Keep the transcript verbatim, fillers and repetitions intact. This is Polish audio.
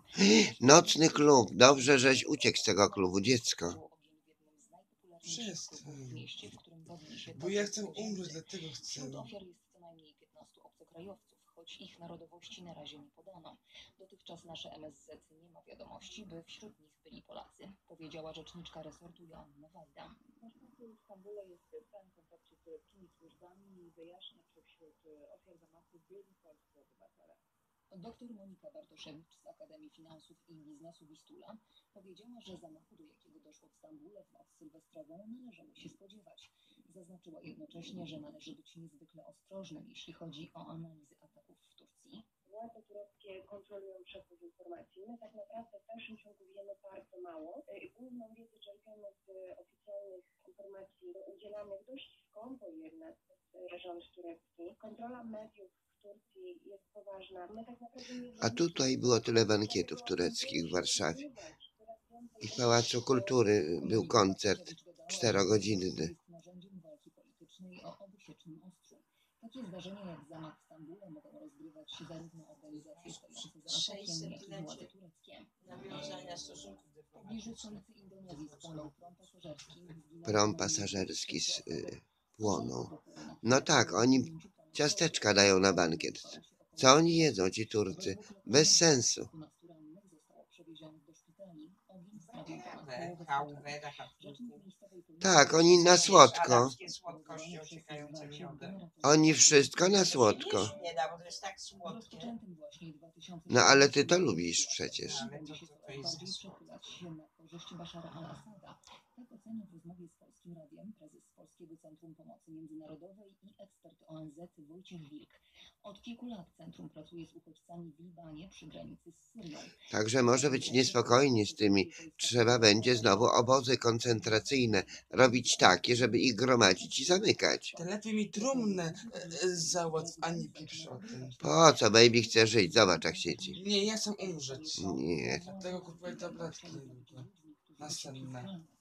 Nocny klub. Dobrze, żeś uciekł z tego klubu, dziecko. Przestań. Bo ja chcę umrzeć, dlatego chcę. Wśród ofiar jest co najmniej piętnastu obcokrajowców, choć ich narodowości na razie nie podano. Dotychczas nasze M S Z nie ma wiadomości, by wśród nich byli Polacy, powiedziała rzeczniczka resortu Joanna Wajda. Nasz konsul w Stambule jest w stałym kontakcie z tureckimi służbami i wyjaśnia, czy wśród ofiar zamachu byli polscy obywatele. Doktor Monika Bartoszewicz z Akademii Finansów i Biznesu Wistula powiedziała, że zamachu, do jakiego doszło w Stambule w noc sylwestrową, należało się spodziewać. Zaznaczyła jednocześnie, że należy być niezwykle ostrożnym, jeśli chodzi o analizy ataków w Turcji. Władze tureckie kontrolują przepływ informacji. My tak naprawdę w dalszym ciągu wiemy bardzo mało. Główną wiedzę czerpiemy z oficjalnych informacji udzielanych dość skąpo jednak przez rząd turecki. Kontrola mediów w Turcji jest poważna. My tak naprawdę nie... A tutaj było tyle bankietów tureckich w Warszawie. I w Pałacu Kultury był koncert czterogodzinny. Takie zdarzenia jak zamach w Stambule mogą rozgrywać się zarówno organizacje stojące za atakiem, jak i władze tureckie. Nawiązania stosunków W pobliżu stolicy Indonezji spłonął prom pasażerski. Prom pasażerski z y, płoną. No tak, oni ciasteczka dają na bankiet. Co oni jedzą, ci Turcy? Bez sensu. Tak, oni na słodko. Oni wszystko na słodko. No ale ty to lubisz przecież. Tak ocenił w rozmowie z Polskim Radiem prezes Polskiego Centrum Pomocy Międzynarodowej i ekspert O N Z Wojciech Wilk. Od kilku lat centrum pracuje z uchodźcami w Libanie przy granicy z Syrią. Także może być niespokojnie z tymi. Trzeba będzie znowu obozy koncentracyjne robić takie, żeby ich gromadzić i zamykać. To lepiej mi trumnę załatw, a nie pieprz o tym. Po co baby chce żyć? Zobacz jak siedzi. Nie, ja chcę umrzeć. Nie. Dlatego kupuję tabletki. Następne.